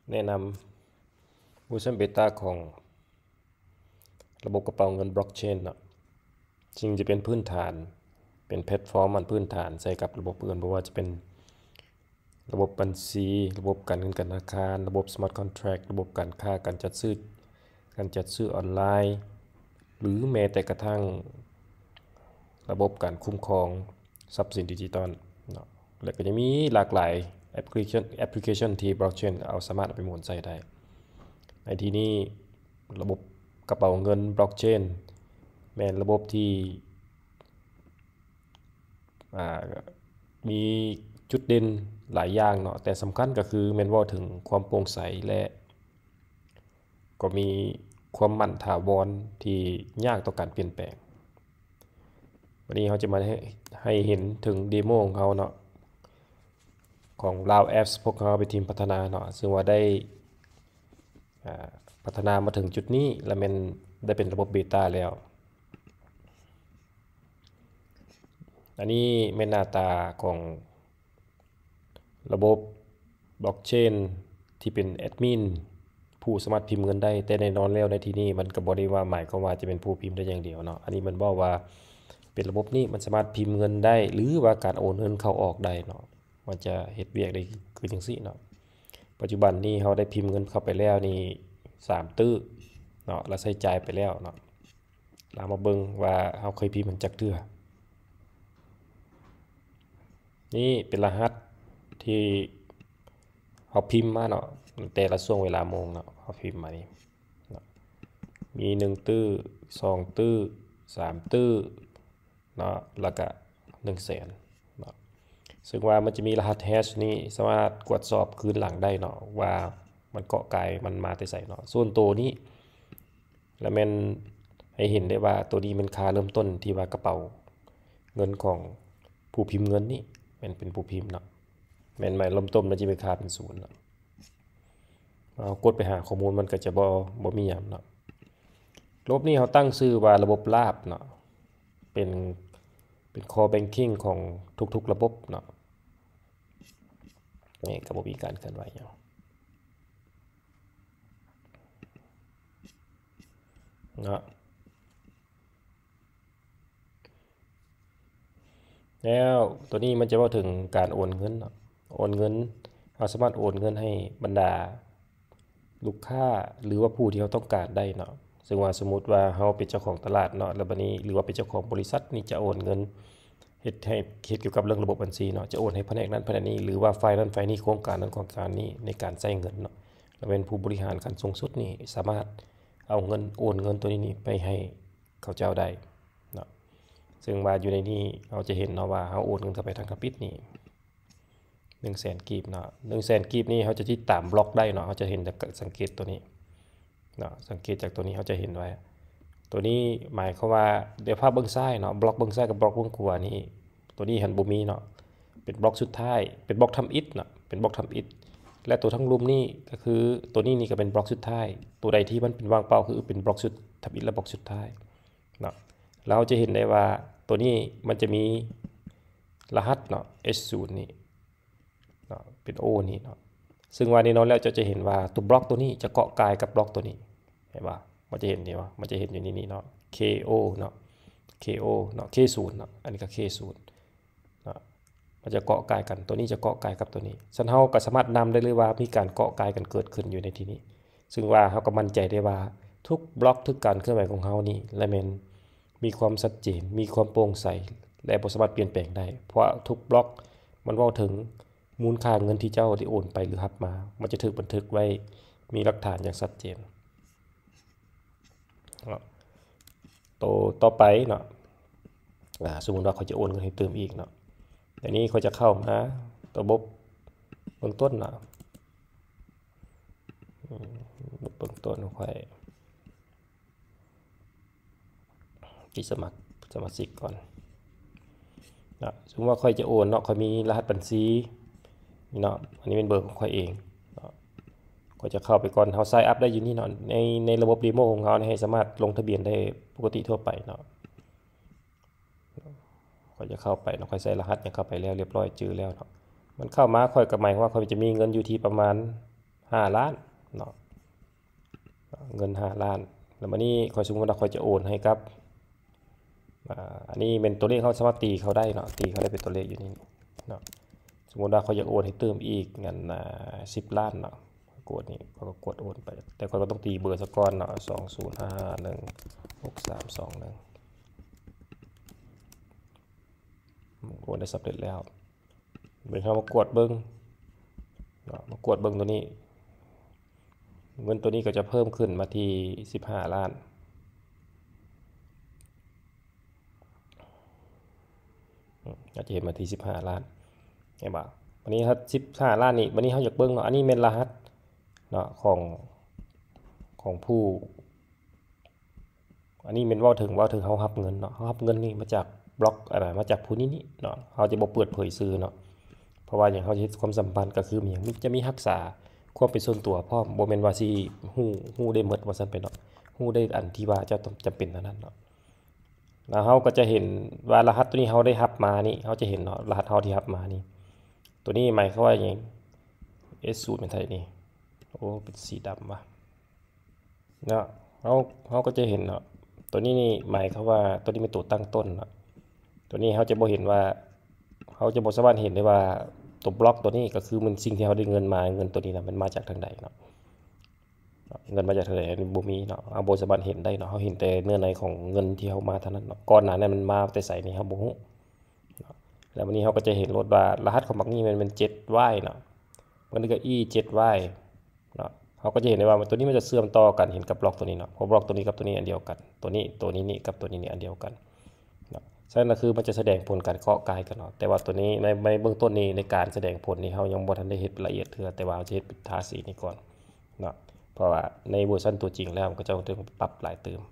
แนะนำเวอร์ชันเบต้าของระบบกระเป๋าเงินบล็อกเชนเนาะจึงจะเป็นพื้นฐานเป็นแพลตฟอร์มมันพื้นฐานใส่กับระบบอื่นเพราะว่าจะเป็นระบบบัญชีระบบการเงินการธนาคารระบบสมาร์ทคอนแทรคระบบการค้าการจัดซื้อออนไลน์หรือแม้แต่กระทั่งระบบการคุ้มครองทรัพย์สินดิจิตอลเนาะและก็จะมีหลากหลายแอปพลิเคชันที่บล็อกเชนเอาสามารถเอาไปหมุนใส่ได้ในที่นี้ระบบกระเป๋าเงินบล็อกเชนแม่นระบบที่มีจุดเด่นหลายอย่างเนาะแต่สำคัญก็คือแม่นว่าถึงความโปร่งใสและก็มีความมั่นถาวรที่ยากต่อการเปลี่ยนแปลงวันนี้เขาจะมาให้เห็นถึงเดโมของเขาเนาะของ Lao Apps พวกเขาเป็นทีมพัฒนาเนาะซึ่งว่าได้พัฒนามาถึงจุดนี้และมันได้เป็นระบบเบต้าแล้วอันนี้เป็นหน้าตาของระบบบล็อกเชนที่เป็นแอดมินผู้สามารถพิมพ์เงินได้แต่ในนอนแล้วในที่นี้มันก็บ่ได้ว่าหมายความว่าจะเป็นผู้พิมพ์ได้อย่างเดียวเนาะอันนี้มันบอกว่าเป็นระบบนี้มันสามารถพิมพ์เงินได้หรือว่าการโอนเงินเข้าออกได้เนาะมันจะเฮ็ดเวียกได้คือจังซี่เนาะปัจจุบันนี้เราได้พิมพ์เงินเข้าไปแล้วนี่3ตื้อเนาะแล้วใช้จ่ายไปแล้วเนาะเรามาเบิ่งว่าเราเคยพิมพ์มันจักเทื่อนี่เป็นรหัสที่เขาพิมพ์มาเนาะแต่ละช่วงเวลาโมงเนาะเขาพิมพ์มานี่มี1ตื้อ2ตื้อ3ตื้อเนาะแล้วก็100,000เนาะซึ่งว่ามันจะมีรหัสแฮชนี่สามารถตรวจสอบคืนหลังได้เนาะว่ามันเกาะกายมันมาแต่ใส่เนาะส่วนตัวนี้แล้วมันให้เห็นได้ว่าตัวนี้มันค่าเริ่มต้นที่ว่ากระเป๋าเงินของผู้พิมพ์เงินนี่มันเป็นผู้พิมพ์เนาะแม่นหมายเริ่มต้นมันจะมีค่าเป็น0เนาะเอากดไปหาข้อมูลมันก็จะบ่มีหยังเนาะระบบนี้เขาตั้งชื่อว่าระบบลาบเนาะเป็น core banking ของทุกๆระบบเนาะนี่ก็บ่มีการเคลื่อนไหวหยังเนาะแล้วตัวนี้มันจะว่าถึงการโอนเงินเนาะโอนเงินเราสามารถโอนเงินให้บรรดาลูกค้าหรือว่าผู้ที่เขาต้องการได้เนาะซึ่งว่าสมมุติว่าเราเป็นเจ้าของตลาดเนาะแล้วบัดนี้หรือว่าเป็นเจ้าของบริษัทนี่จะโอนเงินเฮ็ดเกี่ยวกับเรื่องระบบบัญชีเนาะจะโอนให้แผนกนั้นแผนกนี้หรือว่าฝ่ายนั้นฝ่ายนี้โครงการนั้นโครงการนี้ในการใช้เงินเนาะแล้วเป็นผู้บริหารขั้นสูงสุดนี่สามารถเอาเงินโอนเงินตัวนี้ไปให้เขาเจ้าได้เนาะซึ่งว่าอยู่ในนี้เราจะเห็นเนาะว่าเราโอนเงินเข้าไปทางกระปิดนี่100,000 กีบเนาะ100,000 กีบนี่เขาจะที่ตามบล็อกได้เนาะเขาจะเห็นจากสังเกตตัวนี้เนาะสังเกตจากตัวนี้เขาจะเห็นไว้ตัวนี้หมายความว่าเดี๋ยวภาพเบื้องซ้ายเนาะบล็อกเบื้องซ้ายกับบล็อกเบื้องขวานี่ตัวนี้หันบ่มีเนาะเป็นบล็อกสุดท้ายเป็นบล็อกทำอิฐเนาะเป็นบล็อกทำอิฐและตัวทั้งรุมนี่ก็คือตัวนี้นี่ก็เป็นบล็อกสุดท้ายตัวใดที่มันเป็นวางเป้าคือเป็นบล็อกสุดทำอิฐและบล็อกสุดท้ายเนาะเราจะเห็นได้ว่าตัวนี้มันจะมีรหัสเนาะ H0 นี่เนาะเป็น O นี่เนาะซึ่งว่านี่เนาะแล้วจะเห็นว่าตัวบล็อกตัวนี้จะเกาะกายกับบล็อกตัวนี้เห็นป่ะมันจะเห็นนี่ว่ามันจะเห็นอยู่นี่เนาะ KO เนาะ KO เนาะ K0 เนาะอันนี้ก็ K0 เนาะมันจะเกาะกายกันตัวนี้จะเกาะกายกับตัวนี้ฉันเฮาก็สามารถนำได้เลยว่ามีการเกาะกายกันเกิดขึ้นอยู่ในที่นี้ซึ่งว่าเฮาก็มั่นใจได้ว่าทุกบล็อกทุกการเคลื่อนไหวของเฮานี่และมันมีความชัดเจนมีความโปร่งใสและบ่สามารถเปลี่ยนแปลงได้เพราะทุกบล็อกมันเว้าถึงมูลค่าเงินที่เจ้าได้โอนไปหรือรับมามันจะถูกบันทึกไว้มีหลักฐานอย่างชัดเจนตัวต่อไปเนาะสมมุติว่าเขาจะโอนเงินให้เติมอีกเนาะอันนี้เขาจะเข้ามาระบบเบื้องต้นเนาะเบื้องต้นค่อยที่สมัครสมาชิกก่อนนะสมมติว่าค่อยจะโอนเนาะค่อยมีรหัสบัญชีนี่เนาะอันนี้เป็นเบอร์ของค่อยเองก็จะเข้าไปก่อนเฮาไซน์อัพได้อยู่นี่เนาะในระบบเดโมของเฮาให้สามารถลงทะเบียนได้ปกติทั่วไปเนาะก็จะเข้าไปเนาะค่อยใส่รหัสยังเข้าไปแล้วเรียบร้อยจื้อแล้วเนาะมันเข้ามาค่อยก็หมายว่าค่อยจะมีเงินอยู่ที่ประมาณ 5 ล้านเนาะเงิน5 ล้านแล้ววันนี้คอยสมมติว่าคอยจะโอนให้กับอันนี้เป็นตัวเลขเขาสามารถตีเขาได้เนาะตีเขาได้เป็นตัวเลขอยู่นี่เนาะสมมติว่าเขาอยากโอนให้เติมอีกเงิน10 ล้านเนาะกดนี่เขาก็กดโอนไปแต่เขาก็ต้องตีเบอร์ซะก่อนเนาะ20551631โอนได้สำเร็จแล้วเป็นเขามากดเบิ้งเนาะมากดเบิ้งตัวนี้เงินตัวนี้ก็จะเพิ่มขึ้นมาที่15 ล้านอาจจะเห็นมาที่15 ล้านไงบ่าวันนี้ครับ15 ล้านนี่วันนี้เขาอยากเบิ้งเนาะอันนี้เป็นรหัสเนาะของผู้อันนี้เป็นว่าถึงเขารับเงินเนาะเขารับเงินนี่มาจากบล็อกอะไรมาจากผู้นี้เนาะเขาจะบอกเปิดเผยซื้อเนาะเพราะว่าอย่างเขาจะความสัมพันธ์ก็คืออย่างจะมีรักษาความเป็นส่วนตัวพร้อมบ่แม่นว่าสิฮู้ได้หมดว่าซั่นไปเนาะฮู้ได้อันที่ว่าจะต้องจำเป็นเท่านั้นเนาะแล้วเขาก็จะเห็นว่ารหัสตัวนี้เขาได้รับมานี่เขาจะเห็นเนาะรหัสเขาที่รับมานี่ตัวนี้หมายความว่าอย่าง S0 เป็นไทยนี่โอ้เป็นสีดำว่ะเนาะเขาก็จะเห็นเนาะตัวนี้นี่หมายความว่าตัวนี้เป็นตัวตั้งต้นเนาะตัวนี้เขาจะบ่เห็นว่าเขาจะบ่สามารถเห็นได้ว่าตัวบล็อกตัวนี้ก็คือมันสิ่งที่เขาได้เงินมาเงินตัวนี้นะมันมาจากทางใดเนาะเงินมาจากทางใดบ่มีเนาะเอาบ่สามารถเห็นได้เนาะเขาเห็นแต่เนื้อในของเงินที่เขามาเท่านั้นเนาะก่อนหน้านั้นมันมาแต่ไสนี่เขาบ่ฮู้แล้ววันนี้เขาก็จะเห็นรถว่ารหัสของบักนี้มันเป็น 7Y เนาะมันก็ E7Y เนาะเขาก็จะเห็นได้ว่าตัวนี้มันจะเชื่อมต่อกันเห็นกับบล็อกตัวนี้เนาะเพราะบล็อกตัวนี้กับตัวนี้อันเดียวกันตัวนี้นี่กับตัวนี้นี่อันเดียวกันเนาะฉะนั้นคือมันจะแสดงผลการเคาะกายกันเนาะแต่ว่าตัวนี้ในเบื้องต้นนี้ในการแสดงผลนี้เขายังบ่ทันได้เฮ็ดละเอียดเทื่อแต่ว่าจะเฮ็ดทาสีนี้ก่อนเนาะเพราะว่าในเวอร์ชันตัวจริงแล้วมันก็จะต้องปรับหลายเติม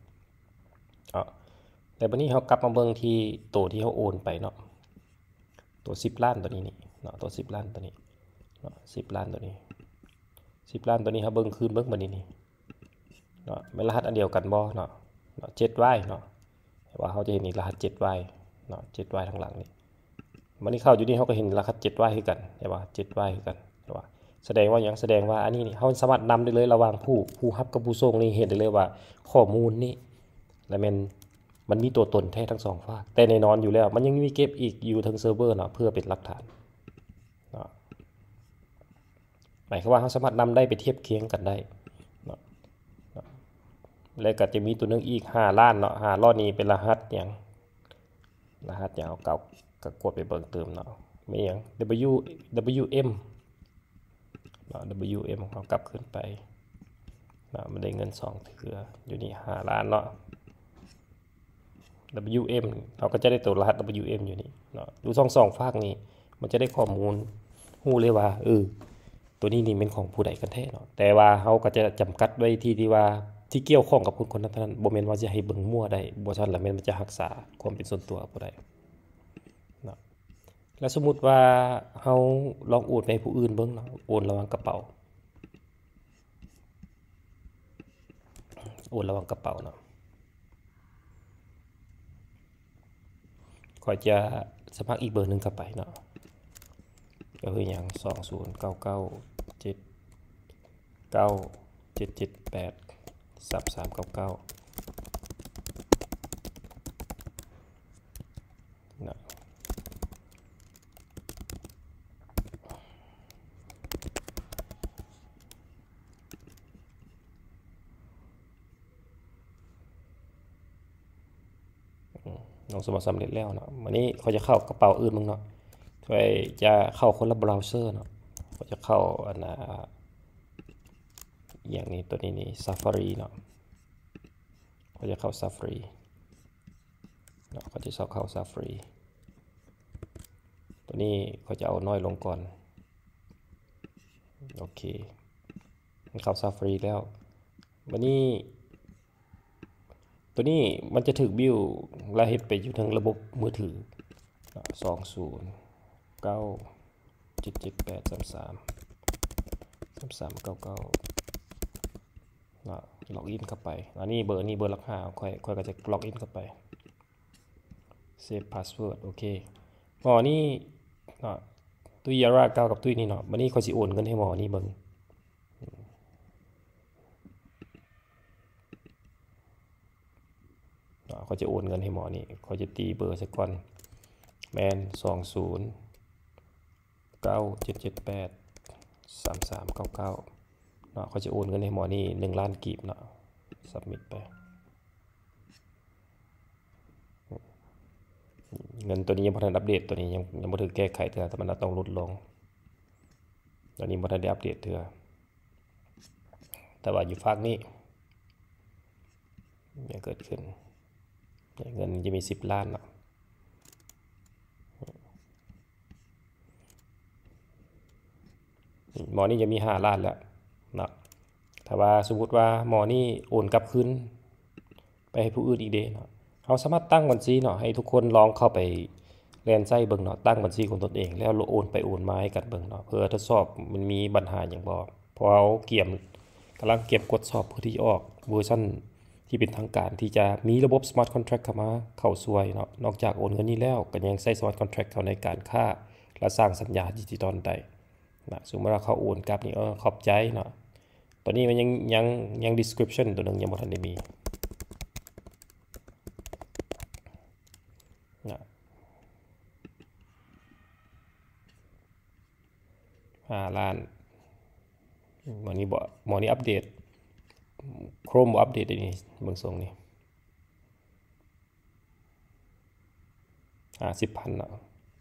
แต่วันนี้เขากลับมาเบิ่งที่ตัวที่เขาโอนไปเนาะตัว10 ล้านตัวนี้นี่เนาะตัว10 ล้านตัวนี้เนาะ10 ล้านตัวนี้10 ล้านตัวนี้เขาเบิ่งคืนเบิ่งบัดนี้นี่เนาะเป็นรหัสอันเดียวกันบ่เนาะ7Y เนาะว่าเขาจะเห็นอีกรหัส 7Y เนาะ 7Y ทางหลังนี่มันนี่เข้าอยู่นี่เขาก็เห็นรหัส 7Y คือกันใช่ป่ะ 7Y คือกันใช่ป่ะแสดงว่าอย่างแสดงว่าอันนี้นี่เขาสามารถนำได้เลยระหว่างผู้รับกับผู้ส่งนี่เห็นได้เลยว่าข้อมูลนี่และมันมีตัวตนแท้ทั้งสองฝ่ายแต่แน่นอนอยู่แล้วมันยังมีเก็บอีกอยู่ทั้งเซิร์ฟเวอร์เนาะเพื่อเป็นหลักฐานเนาะหมายความว่าเขาสามารถนำได้ไปเทียบเคียงกันได้เนาะแล้วก็จะมีตัวนึงอีก5 ล้านเนาะ5 ล้านนี้เป็นรหัสอย่างเอาเก่าก็กดไปเบิ่งเติมเนาะมีอย่าง WM เนาะ WM เขากลับขึ้นไปเนาะมันได้เงิน2เทื่ออยู่นี่5 ล้านเนาะ WM เราก็จะได้ตัวรหัส WM อยู่นี่เนาะดูสองฝากนี้มันจะได้ข้อมูลฮู้เลยว่าตัวนี้นี่เป็นของผู้ใดกันแท้เนาะแต่ว่าเขาก็จะจำกัดไว้ที่ว่าที่เกี่ยวข้องกับคนนั้นเท่านั้นบ่แม่นว่าจะให้เบิ่งมั่วได้บ่ซั่นแล้วมันจะรักษาความเป็นส่วนตัวบ่ได้เนาะแล้วสมมุติว่าเฮาลองโอนไปให้ผู้อื่นเบิ่งเนาะโอนระหว่างกระเป๋าเนาะก็จะสมัครอีกเบอร์นึงเข้าไปเนาะก็คืออย่าง20997977783399นะลงสมัครสำเร็จแล้วเนาะวันนี้เขาจะเข้ากระเป๋าอื่นมึงเนาะช่วยจะเข้าคนละเบราว์เซอร์เนาะเขาจะเข้าอันอย่างนี้ตัวนี้นี่ Safari เนาะเขาจะเข้า Safari เนาะเขาจะเข้า Safari ตัวนี้เขาจะเอาน้อยลงก่อนโอเคมันเข้า Safari แล้ววันนี้ตัวนี้มันจะถึกบิลและเฮ็ดไปอยู่ทางระบบมือถือ209778333399ล็อกอินเข้าไปอันนี้เบอร์ลัก5ค่อยก็จะล็อกอินเข้าไปเซฟพาสเวิร์ดโอเคหมอนี่ตุ้ยยารา9กับตุ้ยนี่เนาะวันนี้เขาสิโอนเงินให้หมอนี่เบิ่งเขาจะโอนเงินให้หมอนี่เขาจะตีเบอร์ซะก่อนแมน2097783399เนาะเขาจะโอนเงินให้หมอนี่1 ล้านกีบเนาะสับมิดไปเงินตัวนี้ยังบ่ทันอัปเดตตัวนี้ยังบ่ถึงแก้ไขเทื่อแต่มันต้องลดลงตอนนี้บ่ทันได้อัปเดตเทื่อแต่ว่าอยู่ฝั่งนี้ยังเกิดขึ้นเงินจะมี10 ล้านเนาะหมอนี่จะมี5 ล้านแล้วเนาะถ้าว่าสมมุติว่าหมอนี่โอนกลับคืนไปให้ผู้อื่นอีกเด้เนาะเขาสามารถตั้งบัญชีเนาะให้ทุกคนลองเข้าไปแลนไส้เบิ่งเนาะตั้งบัญชีของตนเองแล้วโอนไปโอนมาให้กันเบิ่งเนาะเพื่อทดสอบมันมีปัญหาอย่างบ่เพราะเขากำลังเก็บกดสอบเพื่อที่ออกเวอร์ชันที่เป็นทางการที่จะมีระบบ smart contract เข้าช่วยเนาะนอกจากโอนเงินนี้แล้วก็ยังใช้ smart contract เข้าในการค้าและสร้างสัญญาดิจิตอลได้นะสมมติว่าเขาโอนกลับนี่ขอบใจเนาะตอนนี้มันยัง description ตัวนึงยังบ่ทันได้มีนะ5 ล้านหมอนี่อัปเดต Chrome บ่อัปเดตนี่เบิ่งทรงนี่50,000เนาะ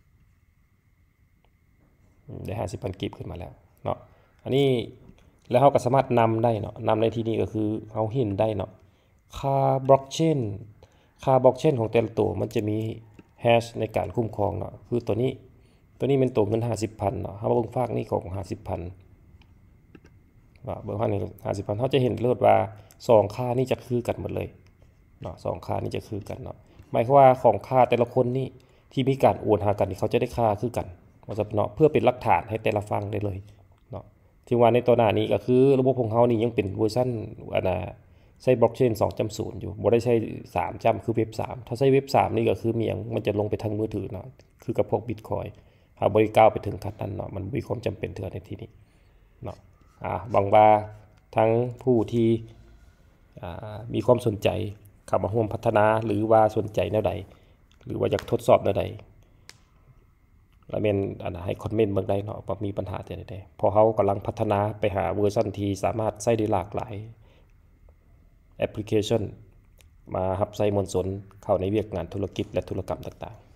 ได้50,000กีบขึ้นมาแล้วเนาะอันนี้แล้วเราก็สามารถนำได้เนาะนำในที่นี้ก็คือเราเห็นได้เนาะค่าบล็อกเชนของแต่ละตัวมันจะมีแฮชในการคุ้มครองเนาะคือตัวนี้เป็นตัวเงิน 50,000 เนาะเราเบิ่งฝากนี้ของ 50,000 เนาะเบิ่งฝากนี้ 50,000 เราจะเห็นเลยว่า2ค่านี้จะคือกันหมดเลยเนาะ2ค่านี้จะคือกันเนาะหมายความว่าของค่าแต่ละคนนี่ที่มีการโอนหากันนี่เขาจะได้ค่าคือกันเนาะเพื่อเป็นหลักฐานให้แต่ละฝั่งได้เลยเนาะที่ว่าในตัวหน้านี้ก็คือระบบของเฮานี่ยังเป็นเวอร์ชันใช้บล็อกเชน 2.0 อยู่บ่ได้ใช้3คือเว็บ3ถ้าใช้เว็บ3นี่ก็คือมันจะลงไปทางมือถือเนาะคือกับพวก Bitcoin หาบ่ได้ก้าวไปถึงขั้นนั้นเนาะมันมีความจำเป็นเทื่อในที่นี้เนาะหวังว่าทั้งผู้ที่มีความสนใจเข้ามาร่วมพัฒนาหรือว่าสนใจแนวใดหรือว่าอยากทดสอบแนวใดแล้วให้คอมเมนต์เบิ่งได้เนาะว่ามีปัญหาใดๆเพราะเขากำลังพัฒนาไปหาเวอร์ชันที่สามารถใช้ได้หลากหลายแอปพลิเคชันมารับใช้มวลชนเข้าในเวียกงานธุรกิจและธุรกรรมต่างๆ